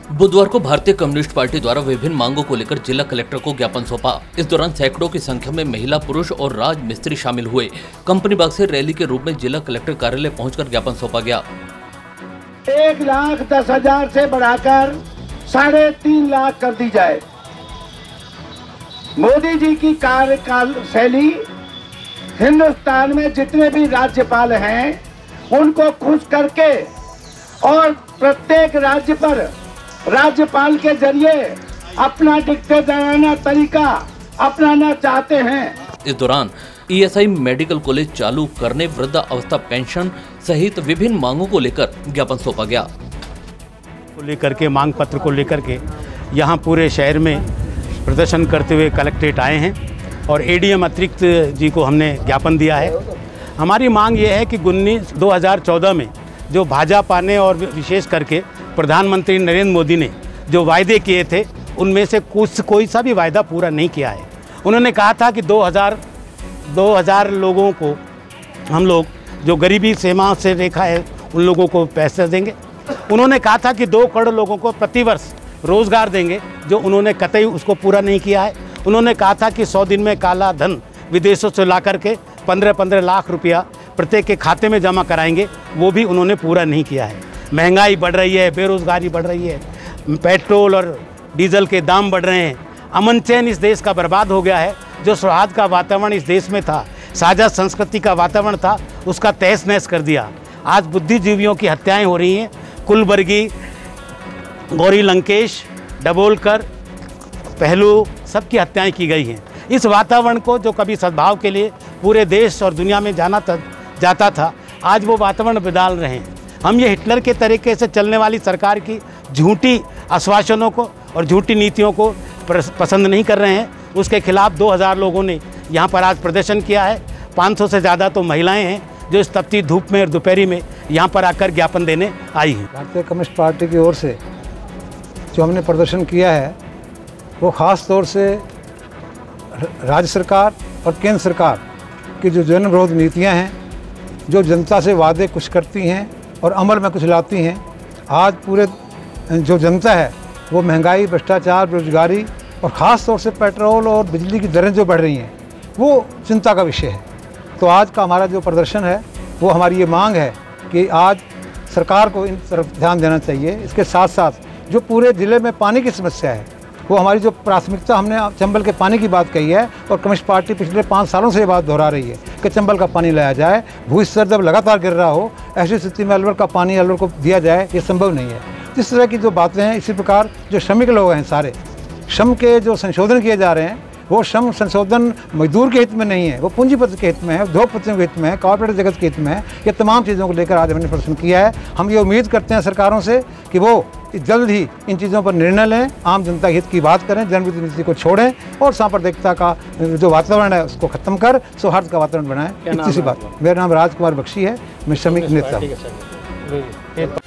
बुधवार को भारतीय कम्युनिस्ट पार्टी द्वारा विभिन्न मांगों को लेकर जिला कलेक्टर को ज्ञापन सौंपा। इस दौरान सैकड़ों की संख्या में महिला, पुरुष और राज मिस्त्री शामिल हुए। कंपनी बाग से रैली के रूप में जिला कलेक्टर कार्यालय पहुंचकर ज्ञापन सौंपा गया। 1,10,000 से बढ़ाकर 3.5 लाख कर दी जाए। मोदी जी की कार्यकाल शैली हिंदुस्तान में जितने भी राज्यपाल हैं उनको खुश करके और प्रत्येक राज्य पर राज्यपाल के जरिए अपना डिक्टेटराना तरीका अपनाना चाहते हैं। इस दौरान ईएसआई मेडिकल कॉलेज चालू करने, वृद्धावस्था पेंशन सहित विभिन्न मांगों को लेकर ज्ञापन सौंपा गया। लेकर के मांग पत्र को लेकर के यहाँ पूरे शहर में प्रदर्शन करते हुए कलेक्ट्रेट आए हैं और एडीएम अतिरिक्त जी को हमने ज्ञापन दिया है। हमारी मांग ये है कि 2014 में जो भाजपा ने और विशेष करके प्रधानमंत्री नरेंद्र मोदी ने जो वायदे किए थे उनमें से कोई सा भी वायदा पूरा नहीं किया है। उन्होंने कहा था कि 2000 लोगों को हम लोग जो गरीबी सीमा से रेखा है उन लोगों को पैसे देंगे। उन्होंने कहा था कि 2 करोड़ लोगों को प्रतिवर्ष रोजगार देंगे, जो उन्होंने कतई उसको पूरा नहीं किया है। उन्होंने कहा था कि 100 दिन में काला धन विदेशों से ला करके 15-15 लाख रुपया प्रत्येक के खाते में जमा कराएंगे, वो भी उन्होंने पूरा नहीं किया है। महंगाई बढ़ रही है, बेरोजगारी बढ़ रही है, पेट्रोल और डीजल के दाम बढ़ रहे हैं, अमन चैन इस देश का बर्बाद हो गया है। जो सौहार्द का वातावरण इस देश में था, साझा संस्कृति का वातावरण था, उसका तहस नहस कर दिया। आज बुद्धिजीवियों की हत्याएं हो रही हैं। कुलबर्गी, गौरी लंकेश, डबोलकर, पहलू, सबकी हत्याएं की गई हैं। इस वातावरण को जो कभी सद्भाव के लिए पूरे देश और दुनिया में जाता था, आज वो वातावरण बदल रहे हैं। हम ये हिटलर के तरीके से चलने वाली सरकार की झूठी आश्वासनों को और झूठी नीतियों को पसंद नहीं कर रहे हैं। उसके खिलाफ 2000 लोगों ने यहाँ पर आज प्रदर्शन किया है। 500 से ज़्यादा तो महिलाएं हैं जो इस तपती धूप में और दोपहरी में यहाँ पर आकर ज्ञापन देने आई हैं। भारतीय कम्युनिस्ट पार्टी की ओर से जो हमने प्रदर्शन किया है वो ख़ास तौर से राज्य सरकार और केंद्र सरकार की जो जन विरोध नीतियाँ हैं, जो जनता से वादे कुछ करती हैं और अमल में कुछ लाती हैं। आज पूरे जो जनता है वो महंगाई, भ्रष्टाचार, बेरोजगारी और ख़ास तौर से पेट्रोल और बिजली की दरें जो बढ़ रही हैं वो चिंता का विषय है। तो आज का हमारा जो प्रदर्शन है वो हमारी ये मांग है कि आज सरकार को इन तरफ ध्यान देना चाहिए। इसके साथ साथ जो पूरे ज़िले में पानी की समस्या है वो हमारी जो प्राथमिकता, हमने चंबल के पानी की बात कही है और कम्युनिस्ट पार्टी पिछले 5 सालों से ये बात दोहरा रही है कि चंबल का पानी लाया जाए। भू स्तर जब लगातार गिर रहा हो, ऐसी स्थिति में अलवर का पानी अलवर को दिया जाए, ये संभव नहीं है। इस तरह की जो बातें हैं, इसी प्रकार जो श्रमिक लोग हैं, सारे श्रम के जो संशोधन किए जा रहे हैं वो श्रम संशोधन मजदूर के हित में नहीं है, वो पूंजीपति के हित में है, उद्योगपतियों के हित में है, कॉर्पोरेट जगत के हित में है। ये तमाम चीज़ों को लेकर आज हमने प्रदर्शन किया है। हम ये उम्मीद करते हैं सरकारों से कि वो जल्द ही इन चीज़ों पर निर्णय लें, आम जनता के हित की बात करें, जनविरोधी नीति को छोड़ें और सांप्रदायिकता का जो वातावरण है उसको खत्म कर सौहार्द का वातावरण बनाएं। इतनी सी बात। मेरा नाम राजकुमार बख्शी है, मैं श्रमिक नेता हूँ।